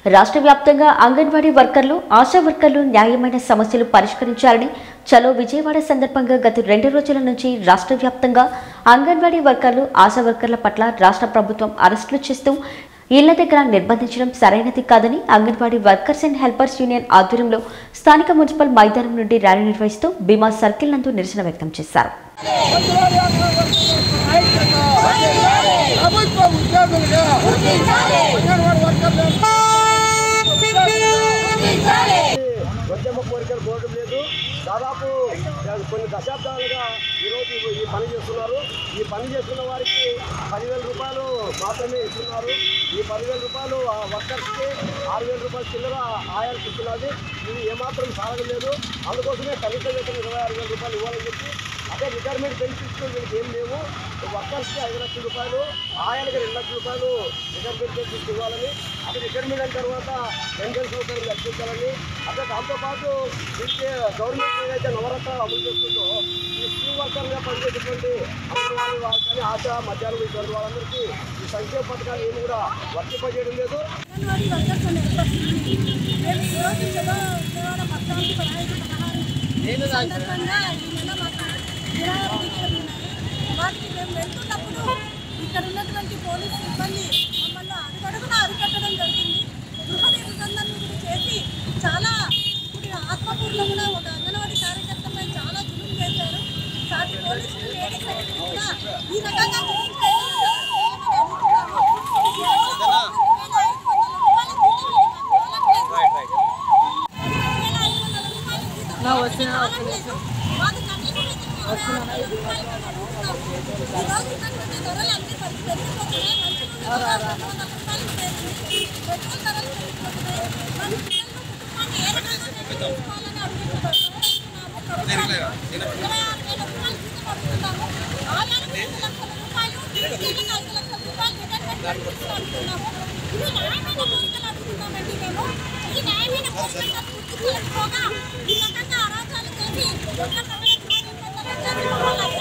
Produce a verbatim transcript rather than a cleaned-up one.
రాష్ట్ర వ్యాప్తంగా అంగన్వాడీ వర్కర్లు, ఆశా వర్కర్లు న్యాయమైన సమస్యలు పరిష్కరించాలని చలో విజయవాడ సందర్భంగా గత రెండు రోజుల నుంచి రాష్ట్ర వ్యాప్తంగా అంగన్వాడీ వర్కర్లు, ఆశా వర్కర్ల పట్ల రాష్ట్ర ప్రభుత్వం అరెస్టులు చేస్తూ ఇళ్ల దగ్గర నిర్బంధించడం సరైనది కాదని anganwadi workers and helpers union ఆధ్వర్యంలో స్థానిక మున్సిపల్ మైదానం నుండి ర్యాలీ నిర్వహిస్తూ భీమా సర్కిల్ నందు నిరసన వ్యక్తం చేశారు. దాదాపు కొన్ని దశాబ్దాలుగా ఈరోజు ఈ పని చేస్తున్నారు. ఈ పని చేస్తున్న వారికి పదివేల రూపాయలు మాత్రమే ఇస్తున్నారు. ఈ పదివేల రూపాయలు వర్కర్స్కి ఆరు వేల రూపాయలు చిల్లర ఆయాలకు ఇస్తున్నది. ఇది ఏమాత్రం సాగలేదు. అందుకోసమే కనీస వేతనం ఇరవై ఆరు వేల రూపాయలు ఇవ్వాలని చెప్పి, అదే రిటైర్మెంట్ బెనిఫిట్స్ వీళ్ళకి ఏం లేవు. వర్కర్స్కి ఐదు లక్షల రూపాయలు, ఆయాలకి రెండు లక్షల రూపాయలు రిటైర్మెంట్ బెనిఫిట్స్ ఇవ్వాలని, అదే రిటైర్మెంట్ అయిన తర్వాత పెన్షన్ సౌకర్యం కల్పించాలని, అదే దాంతోపాటు వీరికి గవర్నమెంట్ ఏదైతే నవరత్నాలు అమలు చేస్తుందో ఈ స్కీమ్ వర్కర్గా పనిచేసేటువంటి అంగన్వాడీ వాళ్ళు కానీ, ఆశా మధ్యాహ్నం ఇటువంటి వాళ్ళందరికీ ఈ సంక్షేమ పథకాలు ఏమి కూడా వర్తింపజేయడం లేదు. వాటికి మేము వెళ్తున్నప్పుడు ఇక్కడ ఉన్నటువంటి పోలీసు సిబ్బంది మమ్మల్ని అడుగడుగున అరికట్టడం జరిగింది. గృహ నిర్బంధాన్ని చేసి చాలా ఆత్మపూర్ణంగా ఒక అంగన్వాడీ కార్యకర్తపై చాలా జులుం చేశారు. సాటి పోలీసులు లేడీస్ అయితే కూడా ఈ రకంగా అరాచాలు చేసి